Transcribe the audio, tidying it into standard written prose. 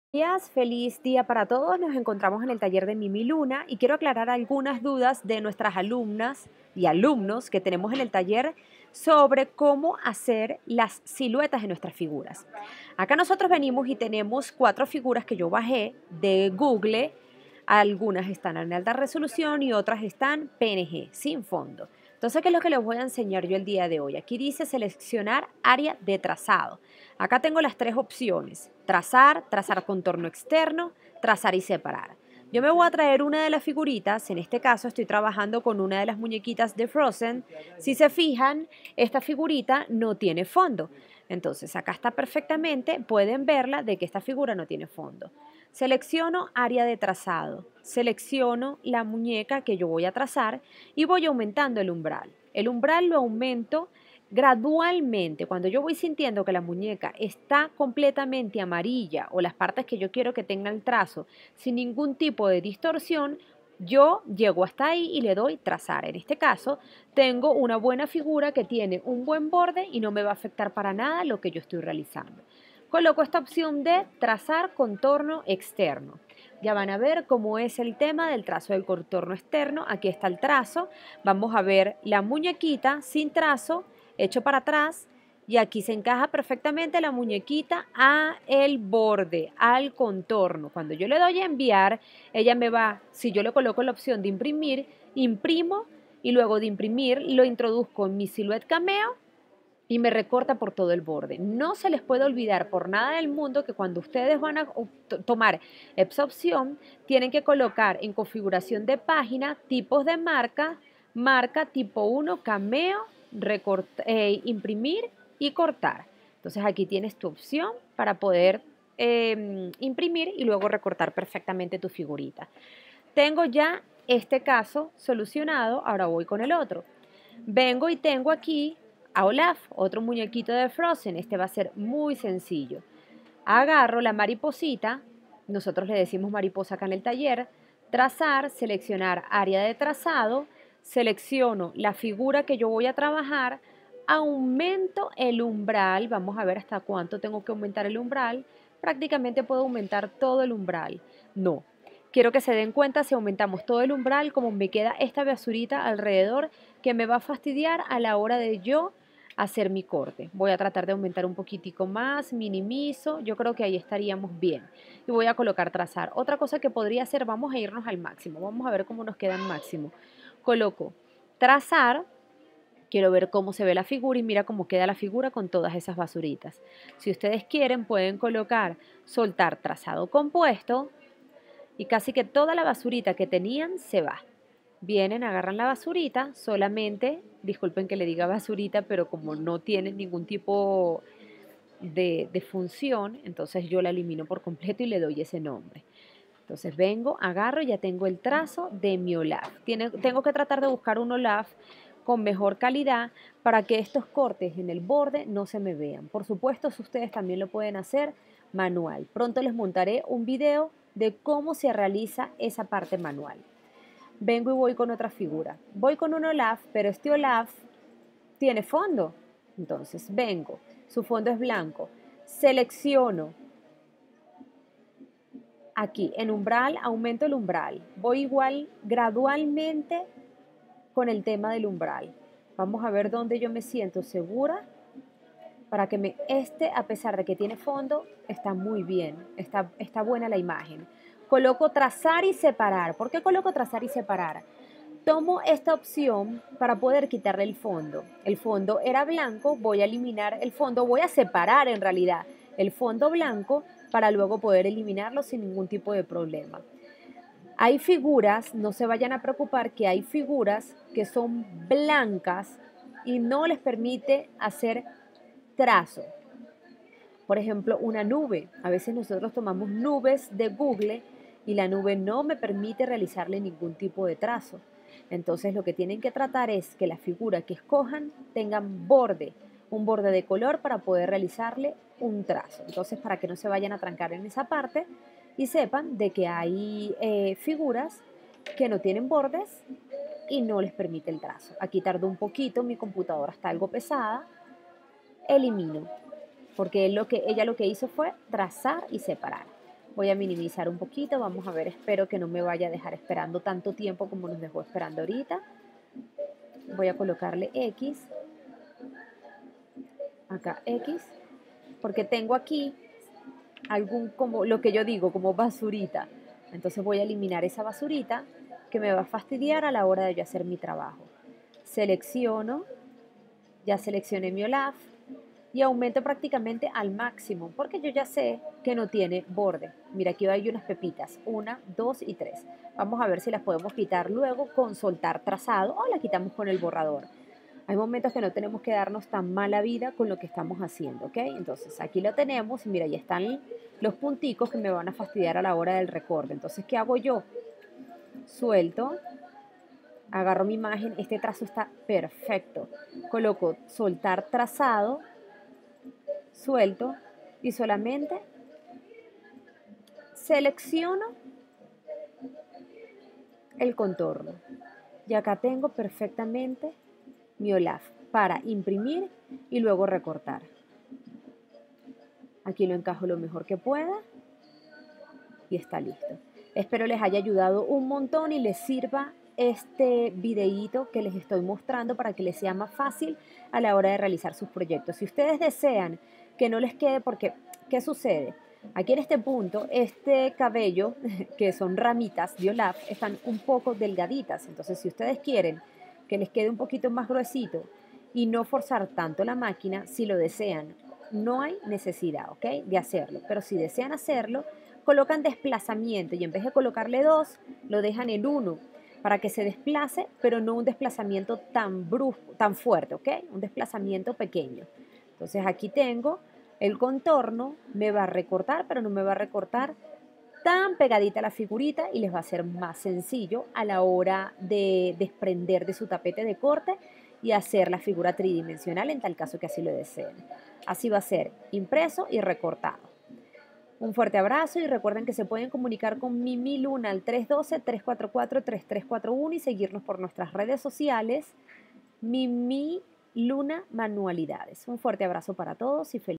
Días, feliz día para todos. Nos encontramos en el taller de Mimi Luna y quiero aclarar algunas dudas de nuestras alumnas y alumnos que tenemos en el taller sobre cómo hacer las siluetas de nuestras figuras. Acá nosotros venimos y tenemos 4 figuras que yo bajé de Google. Algunas están en alta resolución y otras están PNG, sin fondo. Entonces, ¿qué es lo que les voy a enseñar yo el día de hoy? Aquí dice seleccionar área de trazado. Acá tengo las 3 opciones: trazar, trazar contorno externo, trazar y separar. Yo me voy a traer una de las figuritas, en este caso estoy trabajando con una de las muñequitas de Frozen. Si se fijan, esta figurita no tiene fondo. Entonces acá está perfectamente, pueden verla de que esta figura no tiene fondo. Selecciono área de trazado, selecciono la muñeca que yo voy a trazar y voy aumentando el umbral. El umbral lo aumento gradualmente. Cuando yo voy sintiendo que la muñeca está completamente amarilla o las partes que yo quiero que tenga el trazo sin ningún tipo de distorsión, yo llego hasta ahí y le doy trazar. En este caso, tengo una buena figura que tiene un buen borde y no me va a afectar para nada lo que yo estoy realizando. Coloco esta opción de trazar contorno externo. Ya van a ver cómo es el tema del trazo del contorno externo. Aquí está el trazo. Vamos a ver la muñequita sin trazo, hecho para atrás, y aquí se encaja perfectamente la muñequita a el borde, al contorno. Cuando yo le doy a enviar, ella me va, si yo le coloco la opción de imprimir, imprimo y luego de imprimir lo introduzco en mi Silhouette Cameo y me recorta por todo el borde. No se les puede olvidar por nada del mundo que cuando ustedes van a tomar esa opción, tienen que colocar en configuración de página tipos de marca, marca tipo 1, cameo, imprimir y cortar. Entonces aquí tienes tu opción para poder imprimir y luego recortar perfectamente tu figurita. Tengo ya este caso solucionado, ahora voy con el otro. Vengo y tengo aquí a Olaf, otro muñequito de Frozen. Este va a ser muy sencillo. Agarro la mariposita, nosotros le decimos mariposa acá en el taller, trazar, seleccionar área de trazado, selecciono la figura que yo voy a trabajar, aumento el umbral, vamos a ver hasta cuánto tengo que aumentar el umbral, prácticamente puedo aumentar todo el umbral. No, quiero que se den cuenta si aumentamos todo el umbral, como me queda esta basurita alrededor que me va a fastidiar a la hora de yo hacer mi corte. Voy a tratar de aumentar un poquitico más, minimizo, yo creo que ahí estaríamos bien. Y voy a colocar trazar. Otra cosa que podría hacer, vamos a irnos al máximo, vamos a ver cómo nos queda en máximo. Coloco trazar, quiero ver cómo se ve la figura y mira cómo queda la figura con todas esas basuritas. Si ustedes quieren pueden colocar soltar trazado compuesto y casi que toda la basurita que tenían se va. Vienen, agarran la basurita, solamente, disculpen que le diga basurita, pero como no tiene ningún tipo de función, entonces yo la elimino por completo y le doy ese nombre. Entonces vengo, agarro, ya tengo el trazo de mi Olaf. Tengo que tratar de buscar un Olaf con mejor calidad para que estos cortes en el borde no se me vean. Por supuesto, si ustedes también lo pueden hacer manual. Pronto les montaré un video de cómo se realiza esa parte manual. Vengo y voy con otra figura. Voy con un Olaf, pero este Olaf tiene fondo. Entonces vengo, su fondo es blanco. Selecciono aquí en umbral, aumento el umbral. Voy igual gradualmente con el tema del umbral. Vamos a ver dónde yo me siento segura para que a pesar de que tiene fondo, está muy bien, está buena la imagen. Coloco trazar y separar. ¿Por qué coloco trazar y separar? Tomo esta opción para poder quitarle el fondo. El fondo era blanco, voy a eliminar el fondo, voy a separar en realidad el fondo blanco para luego poder eliminarlo sin ningún tipo de problema. Hay figuras, no se vayan a preocupar que hay figuras que son blancas y no les permite hacer trazo. Por ejemplo, una nube. A veces nosotros tomamos nubes de Google y la nube no me permite realizarle ningún tipo de trazo. Entonces lo que tienen que tratar es que la figura que escojan tengan borde, un borde de color para poder realizarle un trazo. Entonces para que no se vayan a trancar en esa parte y sepan de que hay figuras que no tienen bordes y no les permite el trazo. Aquí tardó un poquito, mi computadora está algo pesada, elimino porque ella lo que hizo fue trazar y separar. Voy a minimizar un poquito, vamos a ver, espero que no me vaya a dejar esperando tanto tiempo como nos dejó esperando ahorita. Voy a colocarle X, acá X, porque tengo aquí como lo que yo digo, como basurita. Entonces voy a eliminar esa basurita que me va a fastidiar a la hora de yo hacer mi trabajo. Selecciono, ya seleccioné mi OLAF y aumento prácticamente al máximo porque yo ya sé que no tiene borde. Mira, aquí hay unas pepitas, 1, 2 y 3. Vamos a ver si las podemos quitar luego con soltar trazado o la quitamos con el borrador. Hay momentos que no tenemos que darnos tan mala vida con lo que estamos haciendo, ¿ok? Entonces aquí lo tenemos y mira, ya están los punticos que me van a fastidiar a la hora del recorte. Entonces, ¿qué hago yo? Suelto, agarro mi imagen, este trazo está perfecto. Coloco soltar trazado, suelto y solamente selecciono el contorno. Y acá tengo perfectamente mi OLAF para imprimir y luego recortar. Aquí lo encajo lo mejor que pueda y está listo. Espero les haya ayudado un montón y les sirva este videíto que les estoy mostrando para que les sea más fácil a la hora de realizar sus proyectos. Si ustedes desean que no les quede, porque ¿qué sucede? Aquí en este punto, este cabello, que son ramitas de Olaf, están un poco delgaditas. Entonces, si ustedes quieren que les quede un poquito más gruesito y no forzar tanto la máquina, si lo desean, no hay necesidad, ¿ok?, de hacerlo. Pero si desean hacerlo, colocan desplazamiento y en vez de colocarle 2, lo dejan en 1 para que se desplace, pero no un desplazamiento tan brusco, tan fuerte, ¿ok? Un desplazamiento pequeño. Entonces aquí tengo el contorno, me va a recortar, pero no me va a recortar tan pegadita la figurita y les va a ser más sencillo a la hora de desprender de su tapete de corte y hacer la figura tridimensional en tal caso que así lo deseen. Así va a ser impreso y recortado. Un fuerte abrazo y recuerden que se pueden comunicar con Mimi Luna al 312-344-3341 y seguirnos por nuestras redes sociales, Mimi Luna Manualidades. Un fuerte abrazo para todos y feliz